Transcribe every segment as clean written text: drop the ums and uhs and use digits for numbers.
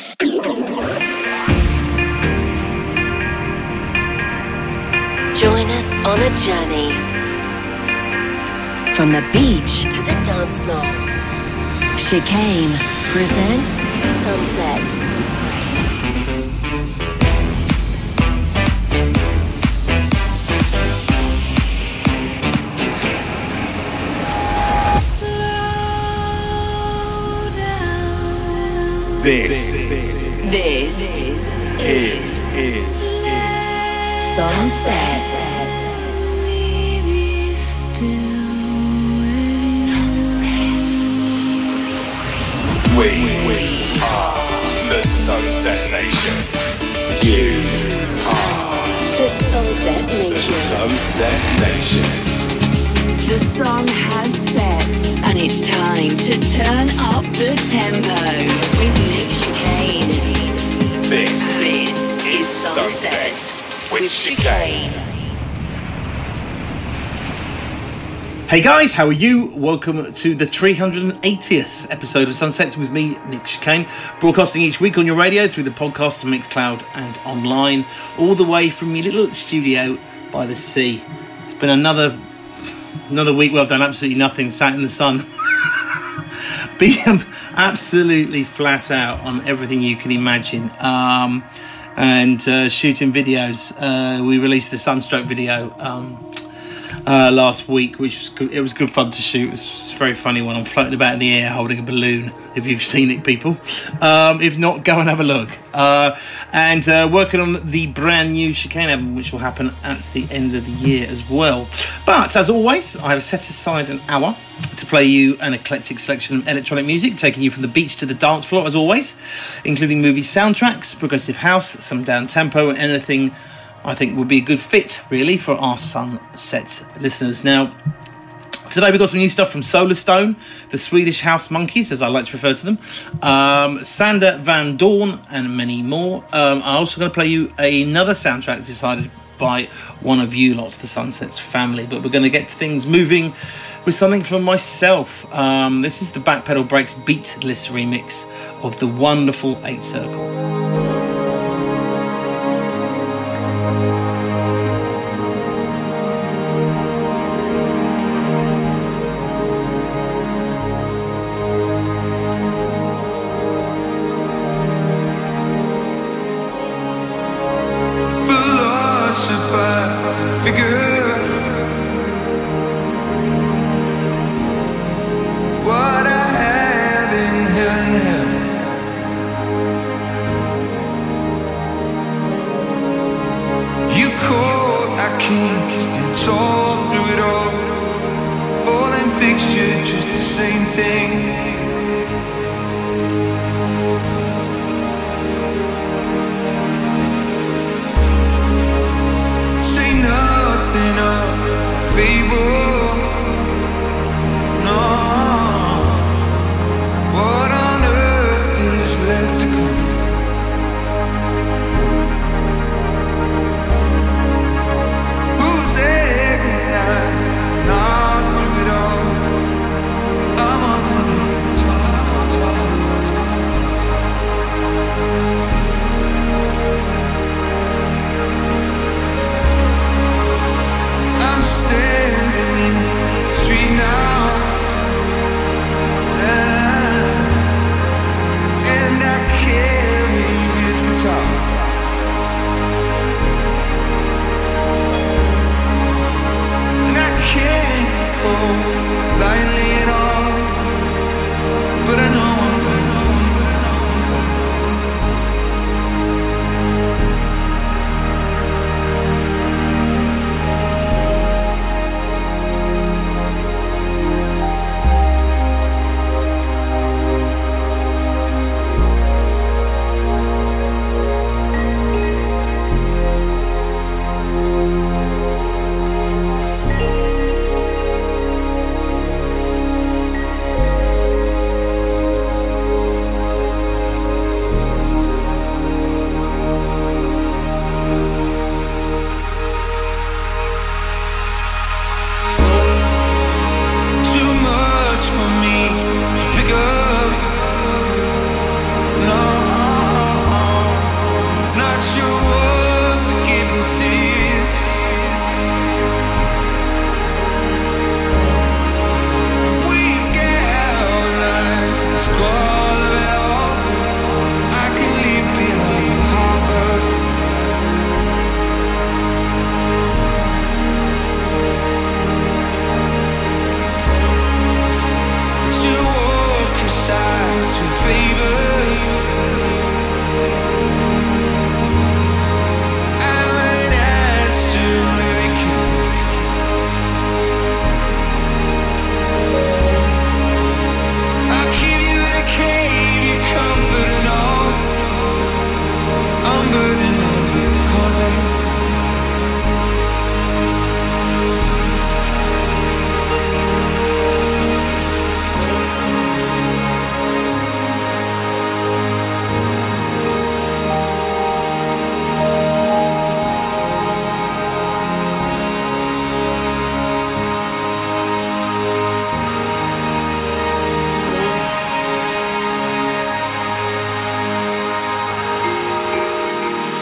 Join us on a journey from the beach to the dance floor. Chicane presents Sunsets. This is Sunset. We are the Sunset Nation. You are The Sunset the Nation. Sunset Nation. The sun has set, and it's time to turn up the tempo with Nick Chicane. This is Sunset with Chicane. Hey guys, how are you? Welcome to the 380th episode of Sunsets with me, Nick Chicane, broadcasting each week on your radio through the podcast, Mixcloud and online, all the way from your little studio by the sea. It's been another week where I've done absolutely nothing, sat in the sun, being absolutely flat out on everything you can imagine, and shooting videos. We released the Sunstroke video last week, which was good. It was good fun to shoot. It was a very funny one. I'm floating about in the air holding a balloon, if you've seen it, people. If not, go and have a look. And working on the brand new Chicane album, which will happen at the end of the year as well. But as always, I have set aside an hour to play you an eclectic selection of electronic music, taking you from the beach to the dance floor as always, including movie soundtracks, progressive house, some down tempo, and anything I think would be a good fit, really, for our Sunset listeners. Now, today we've got some new stuff from Solarstone, the Swedish House Monkeys, as I like to refer to them, Sander Van Dorn, and many more. I'm also going to play you another soundtrack decided by one of you lot, the Sunsets family, but we're going to get things moving with something from myself. This is the Backpedal Breaks Beatless remix of the wonderful 8 Circle. Not do it all. I'm underneath.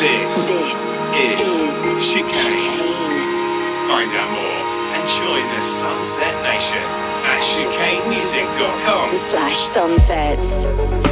This is Chicane. Find out more and join the Sunset Nation at chicanemusic.com/sunsets.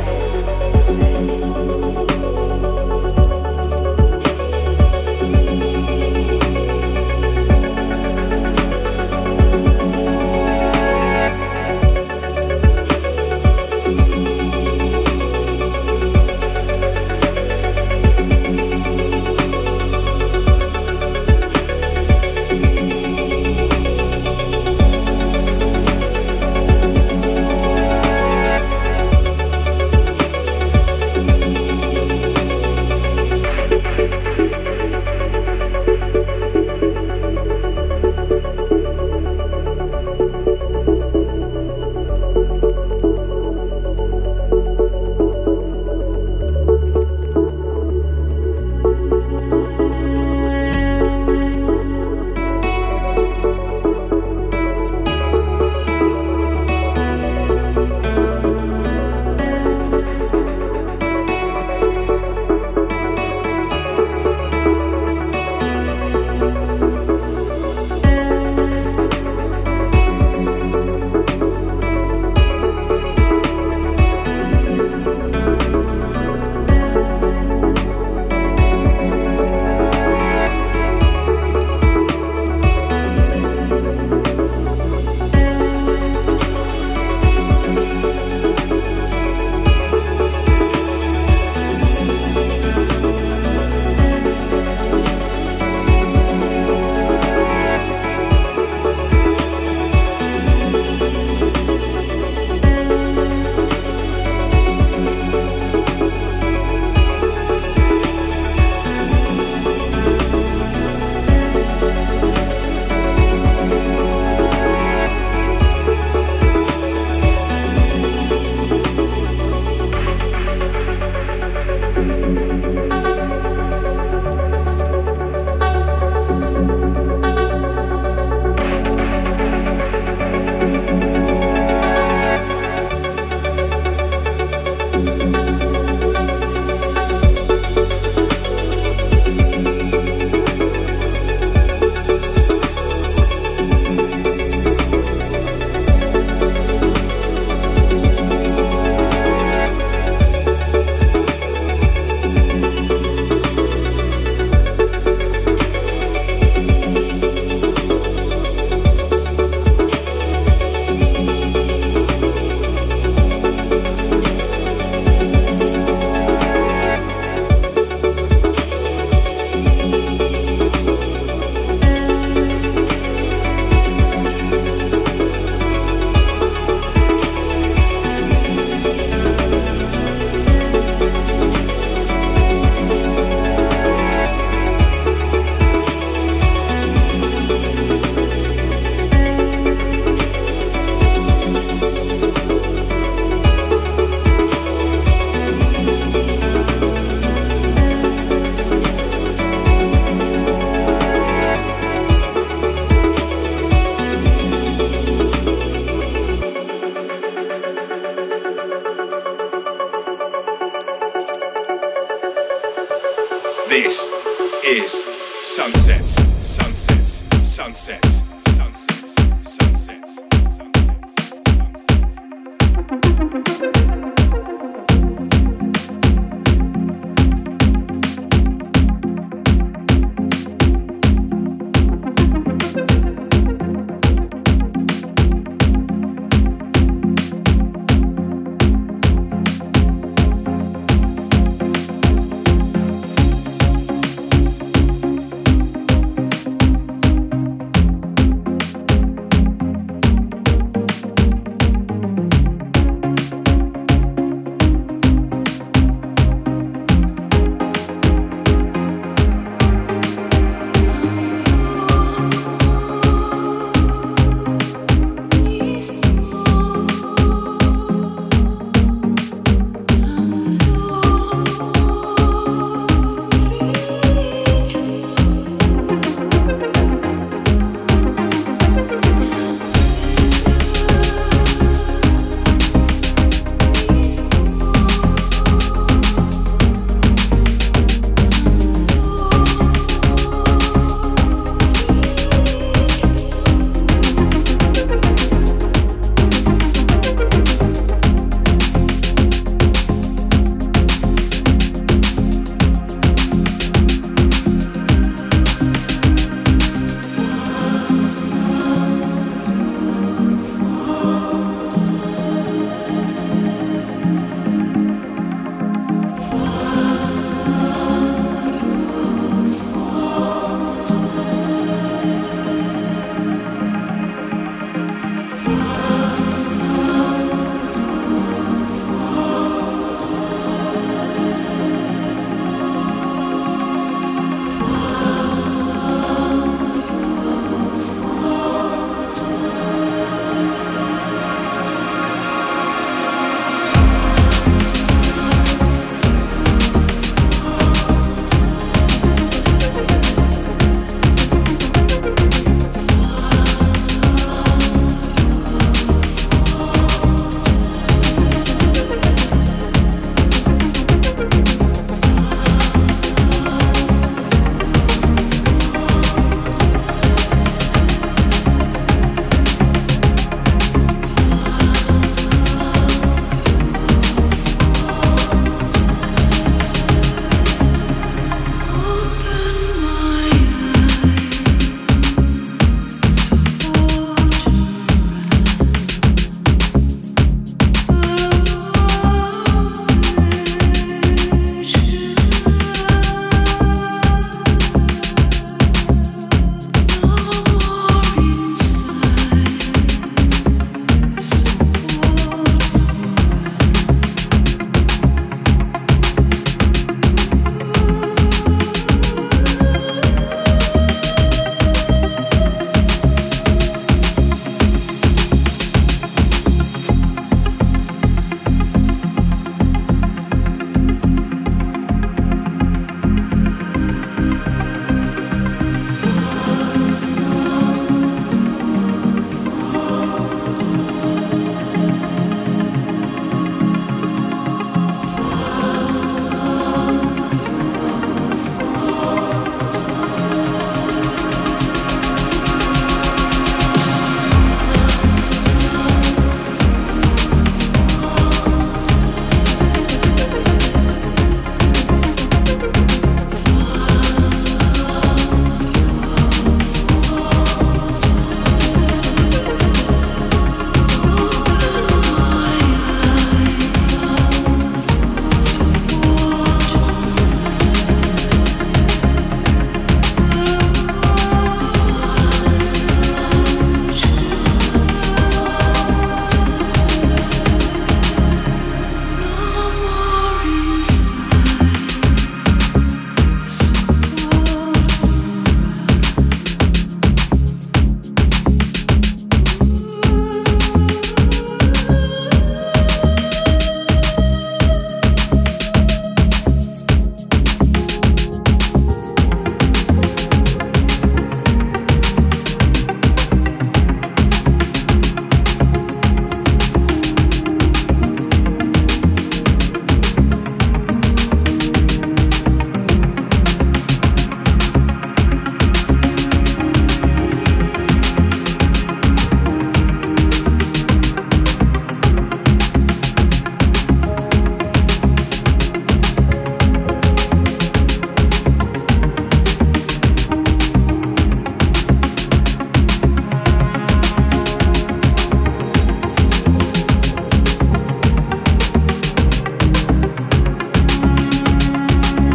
This is Sunsets, Sunsets, Sunsets, Sunsets, Sunsets.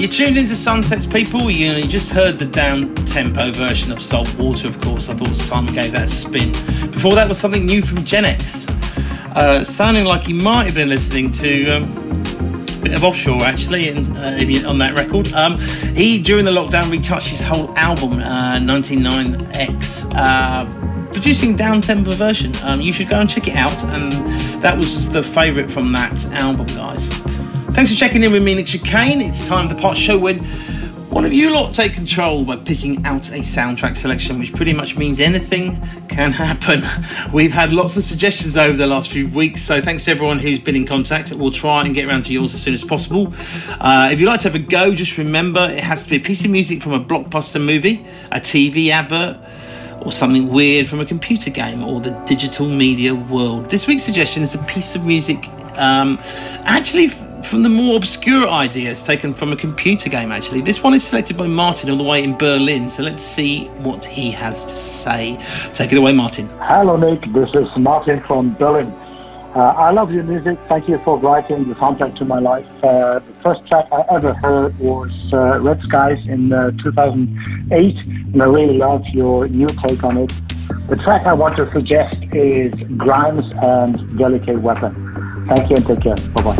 You tuned into Sunsets, people. You just heard the down-tempo version of Salt Water, of course. I thought it was time we gave that a spin. Before that was something new from Gen X. Sounding like he might have been listening to a bit of Offshore, actually, on that record. He, during the lockdown, retouched his whole album, 99X, producing down-tempo version. You should go and check it out, and that was just the favourite from that album, guys. Thanks for checking in with me, Nick Chicane. It's time for the part show when one of you lot take control by picking out a soundtrack selection, which pretty much means anything can happen. We've had lots of suggestions over the last few weeks, so thanks to everyone who's been in contact. We'll try and get around to yours as soon as possible. If you'd like to have a go, just remember it has to be a piece of music from a blockbuster movie, a TV advert, or something weird from a computer game or the digital media world. This week's suggestion is a piece of music actually from the more obscure ideas taken from a computer game, actually. This one is selected by Martin all the way in Berlin, so let's see what he has to say. Take it away, Martin. Hello, Nick. This is Martin from Berlin. I love your music. Thank you for writing the soundtrack to my life. The first track I ever heard was Red Skies in 2008, and I really love your new take on it. The track I want to suggest is Grimes and Delicate Weapon. Thank you and take care. Bye-bye.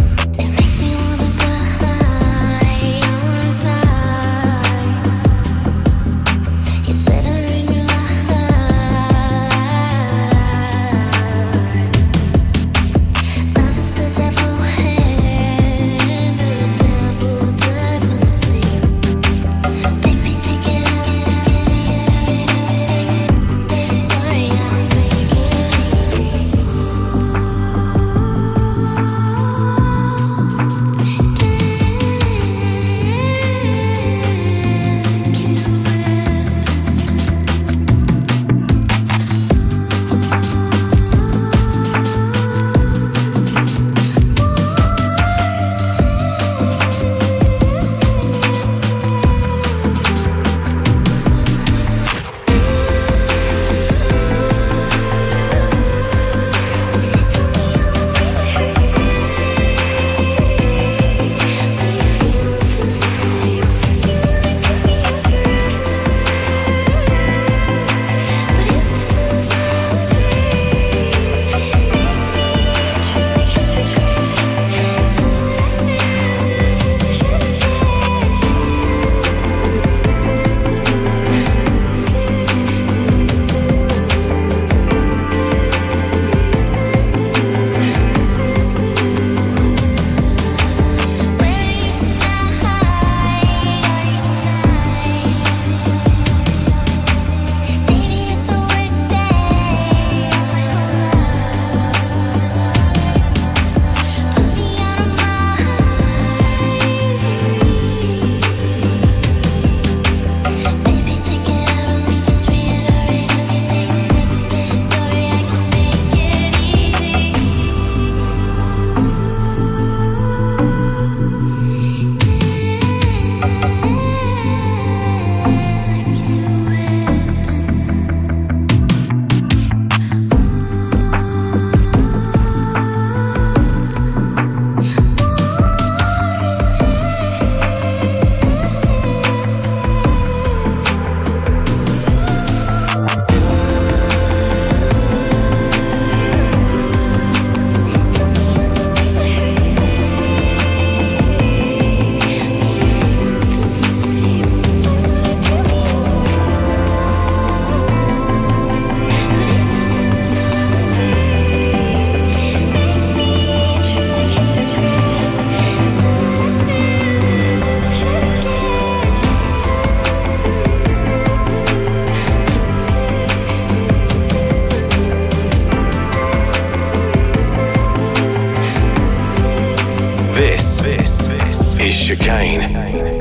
This is Chicane.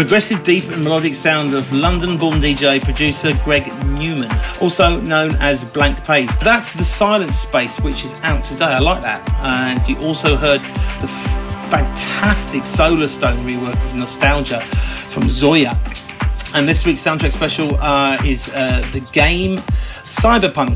progressive, deep and melodic sound of London-born DJ producer Greg Newman, also known as Blank Page. That's The Silent Space, which is out today. I like that. And you also heard the fantastic Solarstone rework of Nostalgia from Zoya. And this week's soundtrack special is The Game Cyberpunk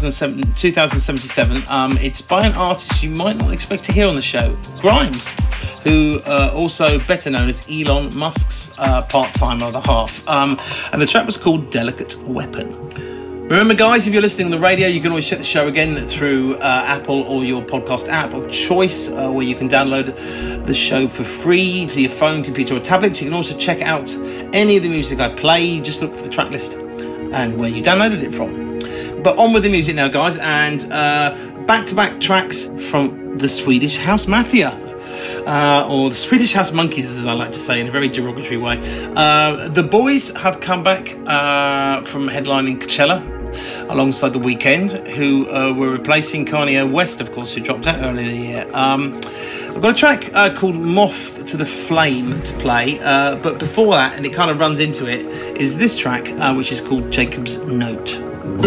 2077. It's by an artist you might not expect to hear on the show, Grimes, who also better known as Elon Musk's part-time other half. And the track was called Delicate Weapon. Remember, guys, if you're listening on the radio, you can always check the show again through Apple or your podcast app of choice, where you can download the show for free to your phone, computer or tablet. You can also check out any of the music I play. Just look for the track list and where you downloaded it from. But on with the music now, guys, and back-to-back tracks from the Swedish House Mafia. Or the Swedish House Monkeys, as I like to say in a very derogatory way. The boys have come back from headlining Coachella alongside The Weeknd, who were replacing Kanye West, of course, who dropped out earlier in the year. I've got a track called Moth to the Flame to play, but before that, and it kind of runs into it, is this track, which is called Jacob's Note.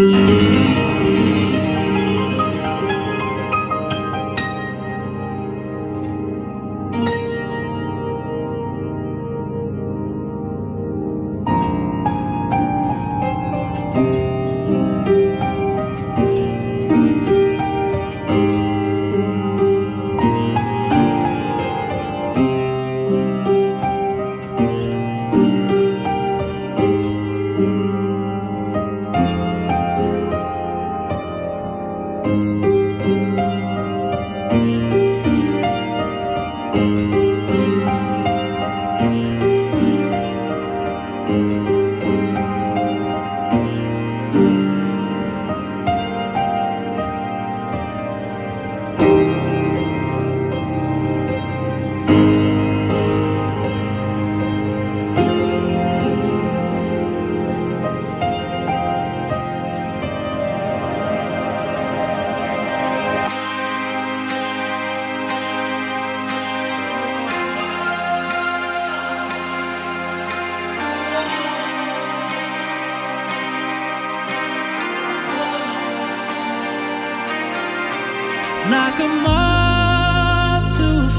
Like a moth to a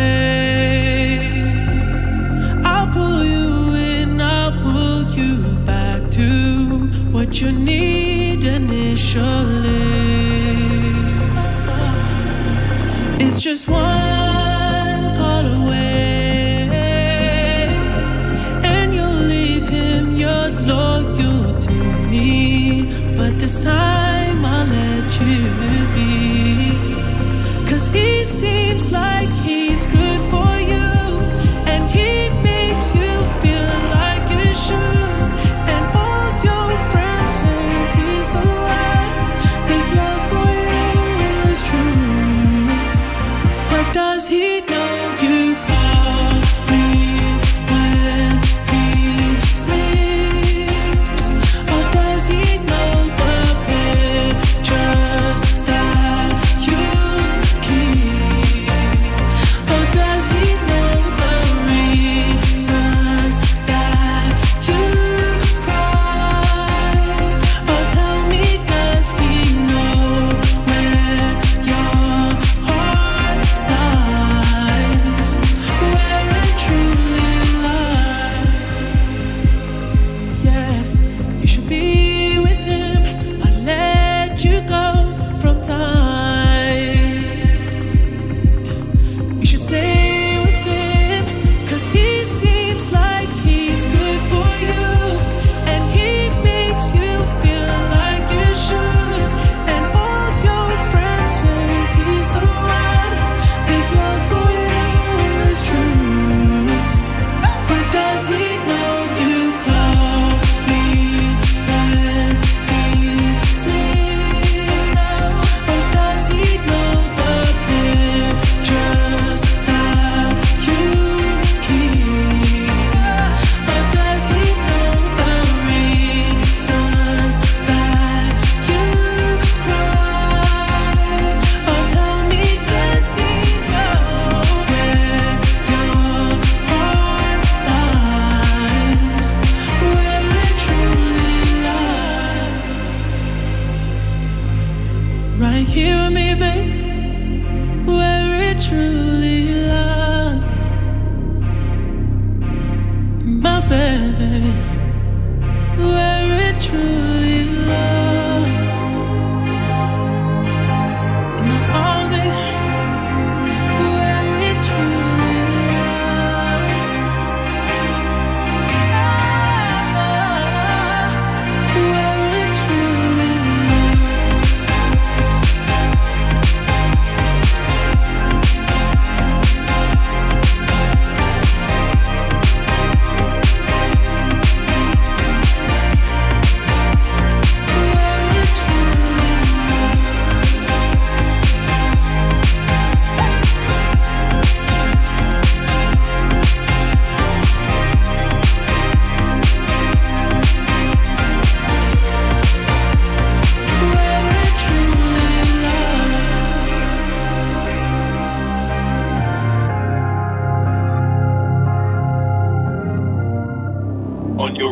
flame, I'll pull you in, I'll pull you back to what you need initially. It's just one call away, and you'll leave him, you're loyal to me, but this time I'll let you be. 'Cause he seems like he's good for you, and he makes you feel like you should. And all your friends say he's the one, his love for you is true. But does he know you call me when he sleeps? Or does he know the pictures that you keep? Or does he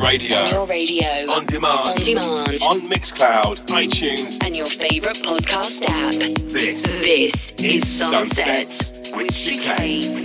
radio. On your radio. On demand. On demand. On Mixcloud, iTunes, and your favourite podcast app. This is Sunsets with Chicane.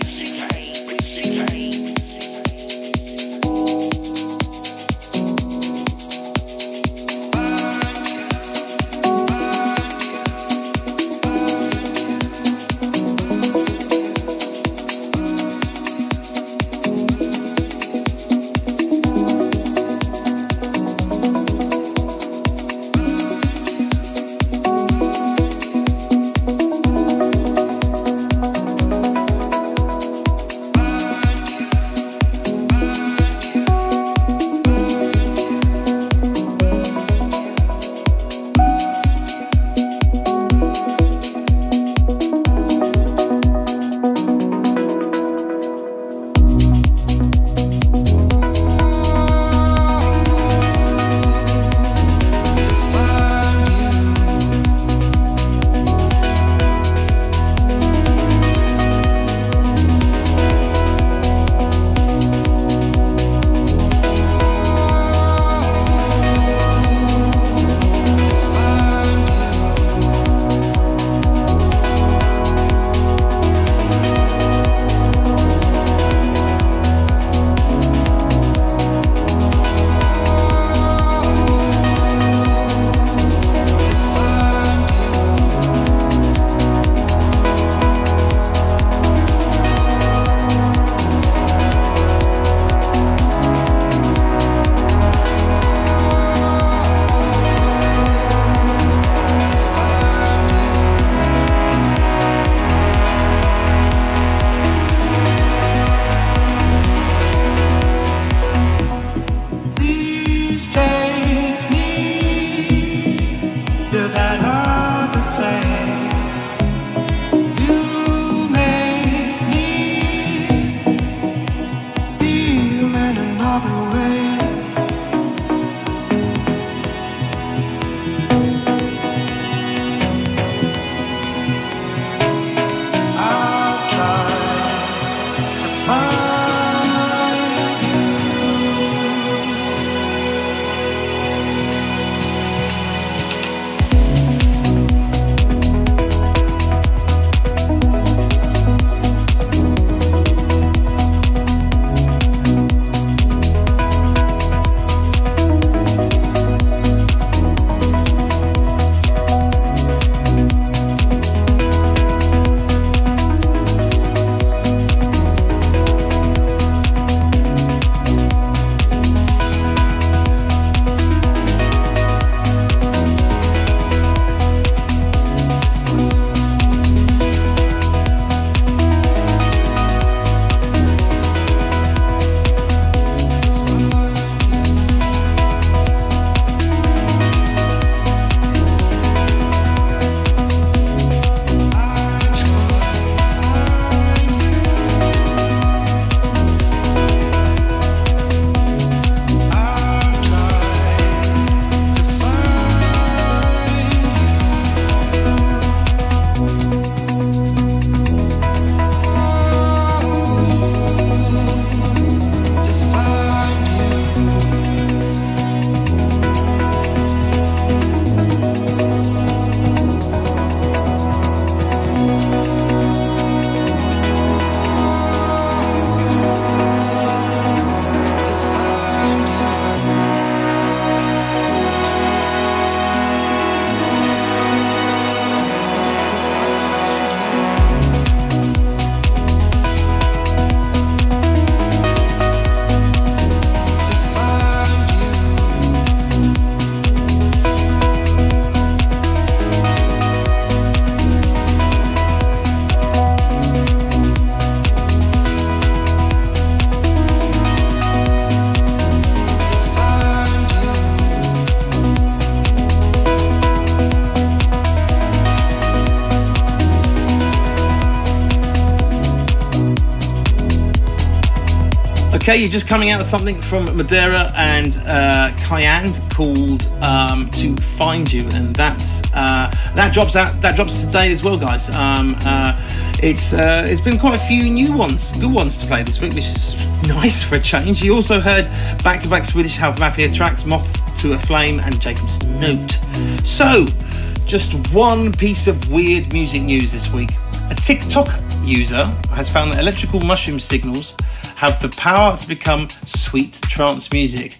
Okay, you're just coming out of something from Madeira and Kyand called "To Find You," and that drops today as well, guys. It's been quite a few new ones, good ones to play this week, which is nice for a change. You also heard back-to-back Swedish House Mafia tracks, Moth to a Flame and Jacob's Note. So, just one piece of weird music news this week. A TikTok user has found that electrical mushroom signals have the power to become sweet trance music.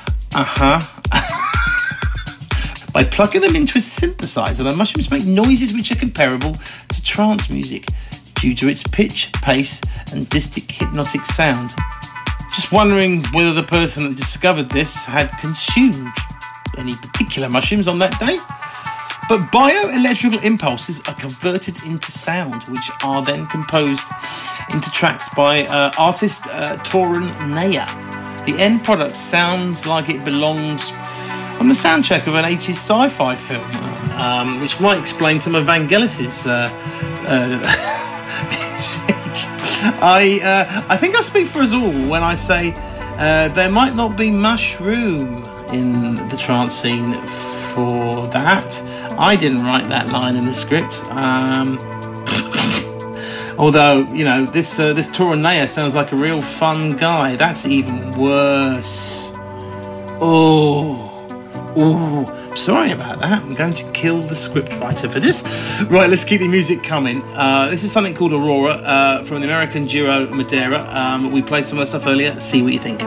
By plugging them into a synthesizer, the mushrooms make noises which are comparable to trance music due to its pitch, pace, and distinct hypnotic sound. Just wondering whether the person that discovered this had consumed any particular mushrooms on that day. But bioelectrical impulses are converted into sound, which are then composed into tracks by artist Torun Naya. The end product sounds like it belongs on the soundtrack of an 80s sci-fi film, which might explain some of Vangelis's music. I think I speak for us all when I say there might not be mushroom in the trance scene for that. I didn't write that line in the script. Although, you know, this Torun Naya sounds like a real fun guy. That's even worse. Oh, sorry about that. I'm going to kill the scriptwriter for this. Right, let's keep the music coming. This is something called Aurora from the American duo Madeira. We played some of that stuff earlier. Let's see what you think.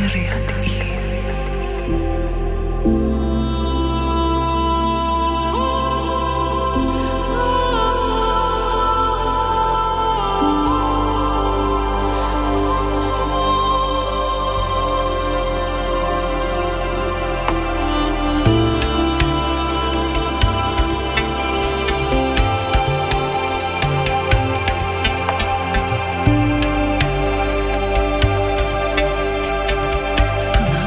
Another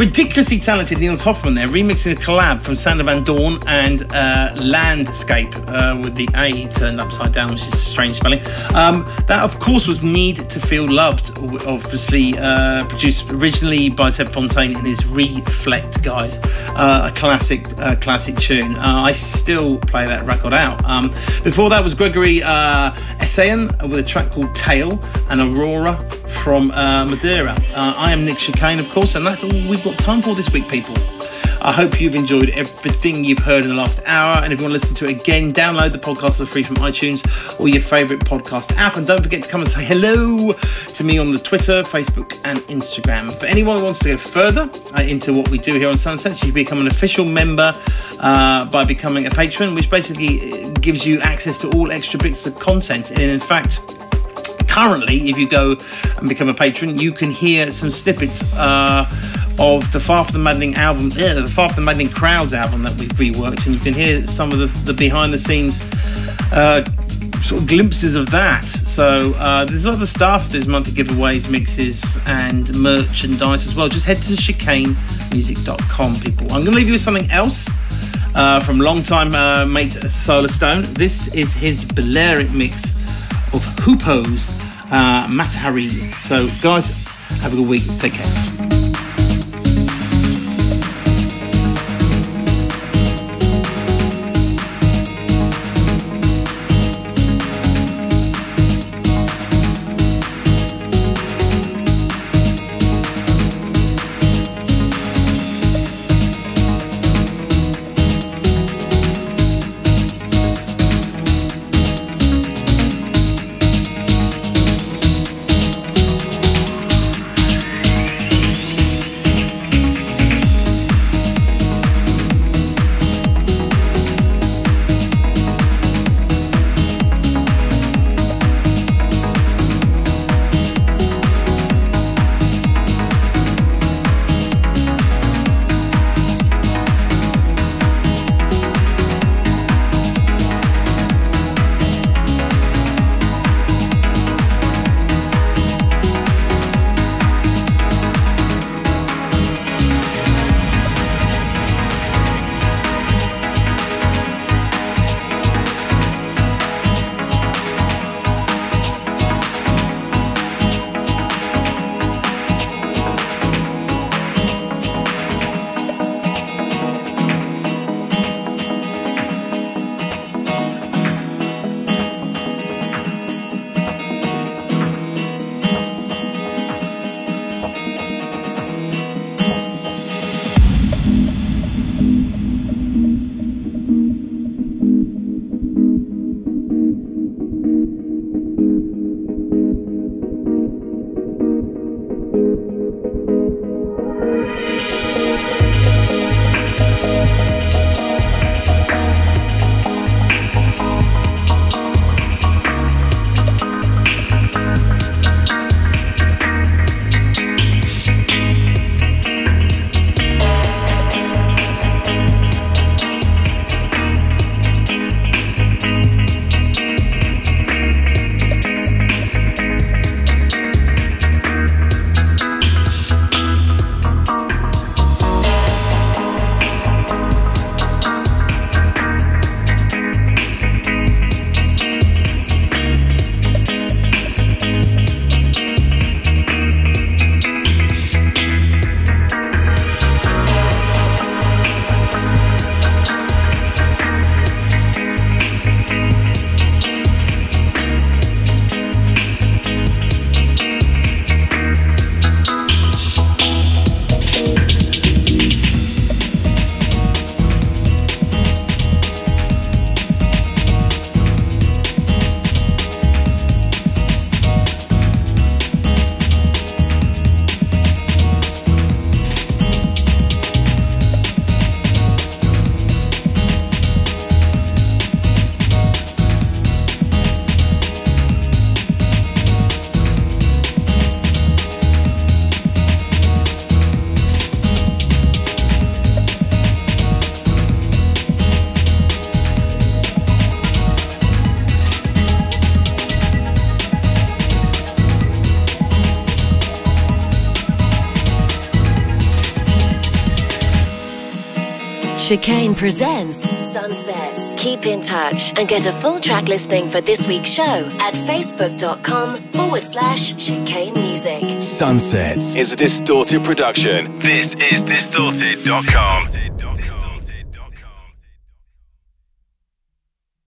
ridiculously talented Niels Hoffman there, remixing a collab from Sander Van Doorn and Landscape with the A turned upside down, which is strange spelling. That, of course, was Need to Feel Loved, obviously produced originally by Seb Fontaine and his Reflect guys. A classic tune. I still play that record out. Before that was Gregory Essayan with a track called Tail, and Aurora from Madeira. I am Nick Chicane, of course, and that's all we've got time for this week, people. I hope you've enjoyed everything you've heard in the last hour, and if you want to listen to it again, download the podcast for free from iTunes or your favourite podcast app, and don't forget to come and say hello to me on the Twitter, Facebook and Instagram. For anyone who wants to go further into what we do here on Sunsets, you become an official member by becoming a patron, which basically gives you access to all extra bits of content. And in fact, currently, if you go and become a patron, you can hear some snippets of the Far From the Maddening album, the Far From the Maddening Crowds album that we've reworked, and you can hear some of the behind the scenes sort of glimpses of that. So there's other stuff, there's monthly giveaways, mixes and merchandise as well. Just head to chicanemusic.com, people. I'm going to leave you with something else from longtime mate Solar Stone. This is his Balearic mix of Hoopo's Matahari. So guys, have a good week, take care. Chicane presents Sunsets. Keep in touch and get a full track listing for this week's show at facebook.com/Chicane Music. Sunsets is a Distorted production. This is Distorted.com.